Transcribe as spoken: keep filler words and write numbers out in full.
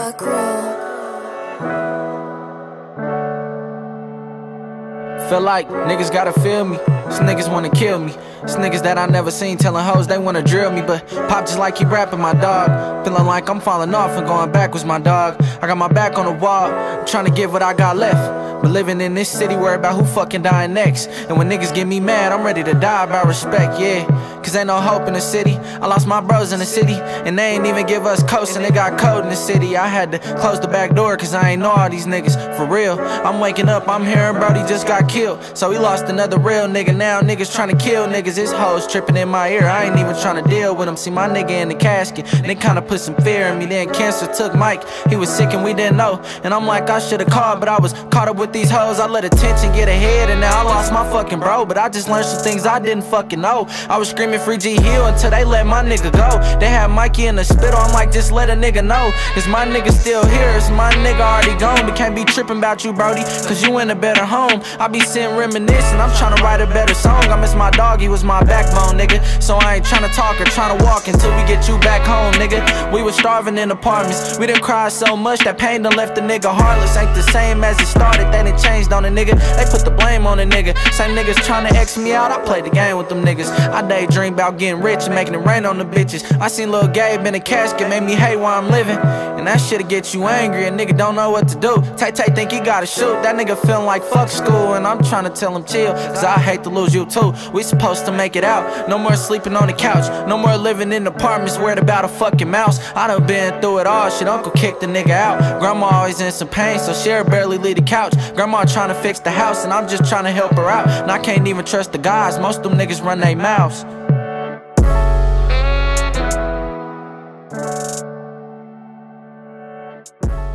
Rock roll. Feel like niggas gotta feel me. These niggas wanna kill me. These niggas that I never seen telling hoes they wanna drill me. But pop just like he rapping, my dog. Feeling like I'm falling off and going backwards, my dog. I got my back on the wall, trying to get what I got left. But living in this city, worried about who fucking dying next. And when niggas get me mad, I'm ready to die by respect, yeah. Cause ain't no hope in the city. I lost my bros in the city, and they ain't even give us coast, and they got code in the city. I had to close the back door cause I ain't know all these niggas, for real. I'm waking up, I'm hearing Brody just got killed, so he lost another real nigga. Now niggas trying to kill niggas. His hoes tripping in my ear, I ain't even trying to deal with him. See my nigga in the casket, they kinda put some fear in me. Then cancer took Mike, he was sick and we didn't know. And I'm like, I should've called, but I was caught up with these hoes. I let attention get ahead, and now I lost my fucking bro. But I just learned some things I didn't fucking know. I was screaming free G Hill until they let my nigga go. They had Mikey in the spittle, I'm like, just let a nigga know. Is my nigga still here? Is my nigga already gone? But can't be tripping about you, Brody, cause you in a better home. I be sitting reminiscing, I'm trying to write a better song. I miss my dog, he was my backbone, nigga. So I ain't trying to talk or trying to walk until we get you back home, nigga. We was starving in apartments, we done cried so much that pain done left the nigga heartless. Ain't the same as it started, they done changed on the nigga. They put the blame on the nigga. Same niggas trying to X me out, I played the game with them niggas. I daydream about getting rich and making it rain on the bitches. I seen Lil Gabe in a casket, made me hate where I'm living. And that shit'll get you angry, a nigga don't know what to do. Tay Tay think he gotta shoot, that nigga feeling like fuck school. And I'm trying to tell him chill, cause I hate to lose you too. We supposed to make it out, no more sleeping on the couch, no more living in apartments worried about a fucking mouse. I done been through it all, shit, uncle kicked the nigga out. Grandma always in some pain, so she'll barely leave the couch. Grandma trying to fix the house, and I'm just trying to help her out. And I can't even trust the guys, most of them niggas run they mouths. Rock.